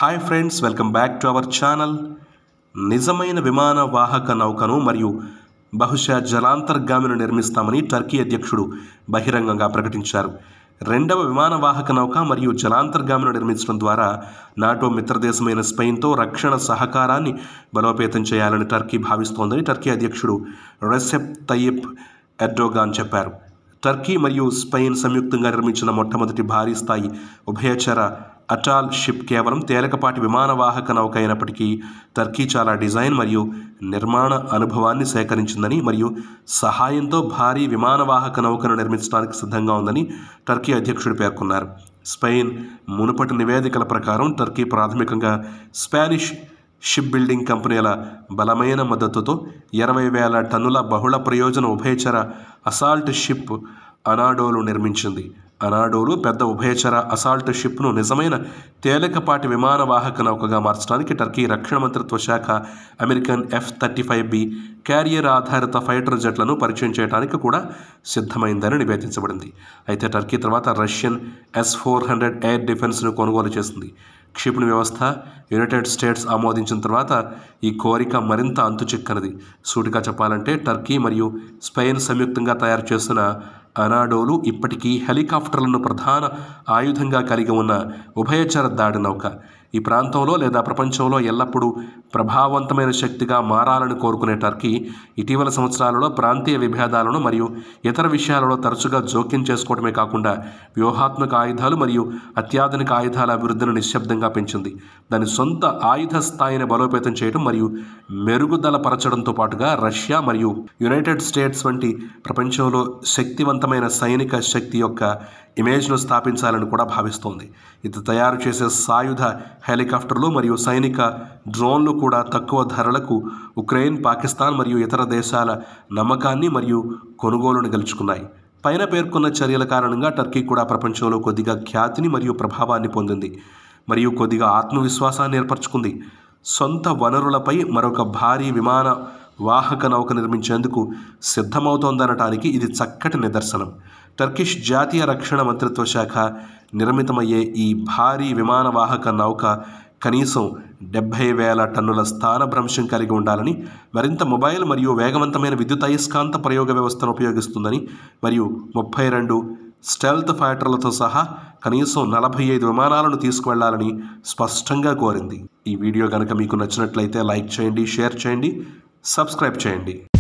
Hi friends, welcome back to our channel. నిజమైన విమాన వాహక నౌకను మరియు బహుశా జలాంతర్గామిని నిర్మిస్తామని టర్కీ అధ్యక్షుడు బహిరంగంగా ప్రకటించారు. రెండవ విమాన వాహక నౌక మరియు జలాంతర్గామిని నిర్మించడం ద్వారా నాటో మిత్రదేశమైన స్పెయిన్తో రక్షణ సహకారాన్ని బలోపేతం చేయాలని టర్కీ భావిస్తోందని టర్కీ అధ్యక్షుడు రెసెప్ తయ్యిప్ ఎర్డోగాన్ చెప్పారు. టర్కీ మరియు స్పెయిన్ సంయుక్తంగా నిర్మించిన మొట్టమొదటి భారీ స్థాయి ఉభయచర అటాల్ షిప్ కేవలం తేలికపాటి విమాన వాహక నౌక అయినప్పటికీ టర్కీ చాలా డిజైన్ మరియు నిర్మాణ అనుభవాన్ని సేకరించిందని మరియు సహాయంతో భారీ విమాన వాహక నౌకను నిర్మించడానికి సిద్ధంగా ఉందని టర్కీ అధ్యక్షుడు పేర్కొన్నారు. స్పెయిన్ మునుపటి నివేదికల ప్రకారం టర్కీ ప్రాథమికంగా స్పానిష్ షిప్ బిల్డింగ్ కంపెనీల బలమైన మద్దతుతో 20,000 టన్నుల బహుళ ప్రయోజన ఉభయచర అసాల్ట్ షిప్ అనాడోలు నిర్మించింది. అనాడోలు పెద్ద ఉభయచర అసాల్ట్ షిప్ను నిజమైన తేలికపాటి విమాన వాహక నౌకగా మార్చడానికి టర్కీ రక్షణ మంత్రిత్వ శాఖ అమెరికన్ F-35B క్యారియర్ ఆధారిత ఫైటర్ జెట్లను పరిచయం చేయడానికి కూడా సిద్ధమైందని నివేదించబడింది. అయితే టర్కీ తర్వాత రష్యన్ S-400 ఎయిర్ డిఫెన్స్ను కొనుగోలు చేసింది. క్షిపణి వ్యవస్థ యునైటెడ్ స్టేట్స్ ఆమోదించిన తర్వాత ఈ కోరిక మరింత అంతుచిక్కనిది. సూటిగా చెప్పాలంటే టర్కీ మరియు స్పెయిన్ సంయుక్తంగా తయారు చేసిన అనాడోలు ఇప్పటికీ హెలికాప్టర్లను ప్రధాన ఆయుధంగా కలిగి ఉన్న ఉభయచర దాడి నౌక. ఈ ప్రాంతంలో లేదా ప్రపంచంలో ఎల్లప్పుడూ ప్రభావవంతమైన శక్తిగా మారాలని కోరుకునే టర్కీ ఇటీవల సంవత్సరాలలో ప్రాంతీయ విభేదాలను మరియు ఇతర విషయాలలో తరచుగా జోక్యం చేసుకోవడమే కాకుండా వ్యూహాత్మక ఆయుధాలు మరియు అత్యాధునిక ఆయుధాల అభివృద్ధిని నిశ్శబ్దంగా పెంచింది. దాని సొంత ఆయుధ స్థాయిని బలోపేతం చేయడం మరియు మెరుగుదల పరచడంతో పాటుగా రష్యా మరియు యునైటెడ్ స్టేట్స్ వంటి ప్రపంచంలో శక్తివంతమైన సైనిక శక్తి యొక్క ఇమేజ్ను స్థాపించాలని కూడా భావిస్తోంది. ఇది తయారు చేసే సాయుధ హెలికాప్టర్లు మరియు సైనిక డ్రోన్లు కూడా తక్కువ ధరలకు ఉక్రెయిన్, పాకిస్తాన్ మరియు ఇతర దేశాల నమ్మకాన్ని మరియు కొనుగోలును గెలుచుకున్నాయి. పైన పేర్కొన్న చర్యల కారణంగా టర్కీ కూడా ప్రపంచంలో కొద్దిగా ఖ్యాతిని మరియు ప్రభావాన్ని పొందింది మరియు కొద్దిగా ఆత్మవిశ్వాసాన్ని ఏర్పరచుకుంది. సొంత వనరులపై మరొక భారీ విమాన వాహక నౌక నిర్మించేందుకు సిద్ధమవుతోందనటానికి ఇది చక్కటి నిదర్శనం. టర్కిష్ జాతీయ రక్షణ మంత్రిత్వ శాఖ నిర్మితమయ్యే ఈ భారీ విమాన వాహక నౌక కనీసం 70,000 టన్నుల స్థానభ్రంశం కలిగి ఉండాలని, మరింత మొబైల్ మరియు వేగవంతమైన విద్యుత్ అయస్కాంత ప్రయోగ వ్యవస్థను ఉపయోగిస్తుందని మరియు 32 స్టెల్త్ ఫైటర్లతో సహా కనీసం 45 విమానాలను తీసుకువెళ్లాలని స్పష్టంగా కోరింది. ఈ వీడియో కనుక మీకు నచ్చినట్లయితే లైక్ చేయండి, షేర్ చేయండి, సబ్స్క్రైబ్ చేయండి.